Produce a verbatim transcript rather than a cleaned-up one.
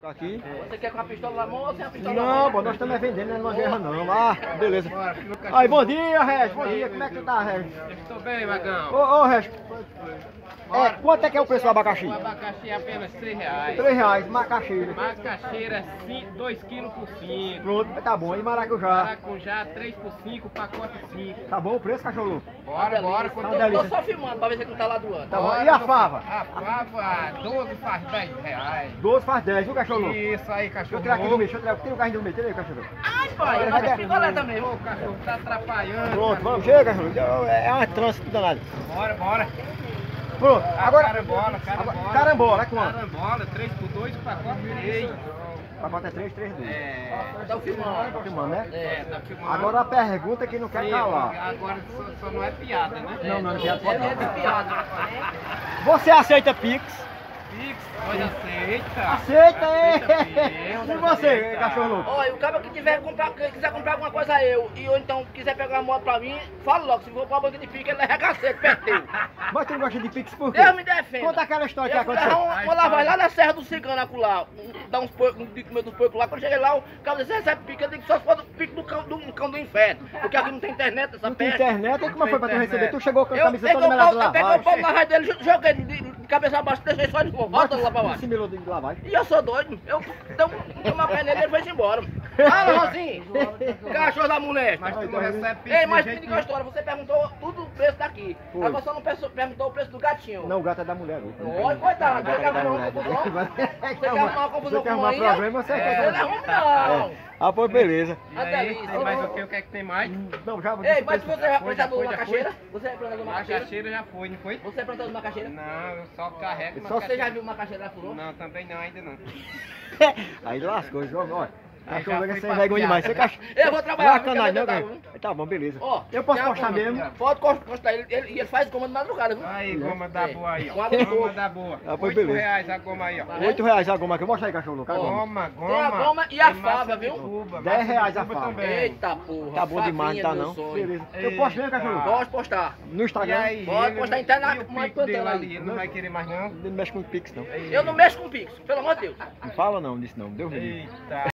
Aqui. Você quer com a pistola na mão ou sem a pistola na Não, mão? pô, nós estamos vendendo, não é uma guerra não. Ah, beleza. Aí, bom dia, Regis. Bom dia, como é que tu tá, Regis? Estou bem, Magão. Ô, ô, Regis. É, quanto é que é o preço do abacaxi? O abacaxi é apenas três reais. três reais, macaxeira. Macaxeira, dois quilos por cinco. Pronto, tá bom. E maracujá? Maracujá, três por cinco, pacote cinco. Tá bom o preço, cachorro? Bora, bora. Tá Tô, uma delícia. tô só filmando pra ver se ele não tá lá doando. Tá bom. E a fava? A fava, doze faz dez reais. doze faz dez, viu, cachorro? Isso aí, Deixa eu cachorro. tirar aqui do meio, deixa eu tirar. Tira o carrinho do meio, tira aí, cachorro. Ai, pai, mas é picolé também. Ô, cachorro, tá atrapalhando. Pronto, cachorro. vamos, chega, cachorro. É uma trânsito danado. Bora, bora. Pronto, agora. Carambola, carambola. Agora, carambola, é quanto? Carambola, três por dois, pacote três. Pacote é três, três, dois. É. Tá filmando. Tá filmando, né? É, tá filmando. Agora a pergunta que não quer Sim, calar. agora só, só não é piada, né? Não, não, não é piada. É, é de piada. Você aceita Pix? Pix, pode aceita. Aceita, é! Pix, E você, aceita. cachorro louco? Olha, o cara que tiver comprar, que quiser comprar alguma coisa eu, e ou então quiser pegar uma moto pra mim, fala logo, se for pra banca de pique, ele é cacete, perdeu. Mas tu não gosta de Pix por quê? Deus me defenda. Conta aquela história que Eu fui aconteceu. levar uma, uma lavagem lá na Serra do Cigano, acolá, dar uns porcos, um pico meu dos porcos lá. Quando eu cheguei lá, o cara disse, você recebe pique, eu digo, só se for do pique do cão do, cão do inferno. Porque aqui não tem internet, essa Não tem peste. internet, e como foi pra tu internet. receber? Tu chegou com a Eu camisa peguei toda o melhorada pau, de eu peguei o pau lavagem. na raia dele, jo- joguei de, de cabeça abaixo, deixei só ele volta lá pra Mas baixo. se melou de lavagem. E eu sou doido, eu dei um- dei uma pé nele e ele foi embora. Fala, Rosinho, cachorro da mulher. Mas tu não recebe Pix Ei, de mas me jeito diga uma história, você perguntou tudo o preço daqui. Foi. Agora só não perso- perguntou o preço do gatinho. Não, o gato é da mulher. Olha, coitado, você quer arrumar uma confusão? Você quer arrumar uma confusão Você quer com arrumar a problema, você É, quer ele arruma não. Ah, pô, beleza. E A aí, delícia. tem mais o que? O que é que tem mais? Não, já vou Ei, mas você é Já foi, plantador já de foi, já macaxeira? Você é plantador de macaxeira? Macaxeira já foi, não foi? Você é plantador de macaxeira? Não, eu só carrego Só Você macaxeira. já viu macaxeira da furou? Não, também não, ainda não. Aí lascou, João, olha. Eu Cachorro já é fui sem pra vergonha piada. demais. Você cach... Eu vou trabalhar, Não é canagem, não, porque eu velho? vou Tá bom, beleza. Ó, Eu posso tem uma postar goma. mesmo? Pode postar ele, ele, e ele faz goma de madrugada, viu? Aí, goma da É. boa aí, Com ó. água de Goma coco. da boa. Ah, pois Oito beleza. reais a goma aí, ó. Tá vendo? Oito reais a goma aqui. Mostra aí, cachorro louco. a goma. Goma, goma. Tem a goma e a Tem massa fava, de viu? Cuba, Dez massa de reais a Cuba fava. também. Eita porra. Tá bom demais, favinha tá do meu não? sonho. Beleza. Eu posto mesmo, cachorro louco? Pode postar. No E Instagram. aí, Pode ele- postar até na- e o mais Pix dele plantando ali, aí. ele não vai querer mais não? Não mexe com Pix, não. Eu não mexo com Pix, pelo amor de Deus. Não fala não disso não. Deus me livre. Eita.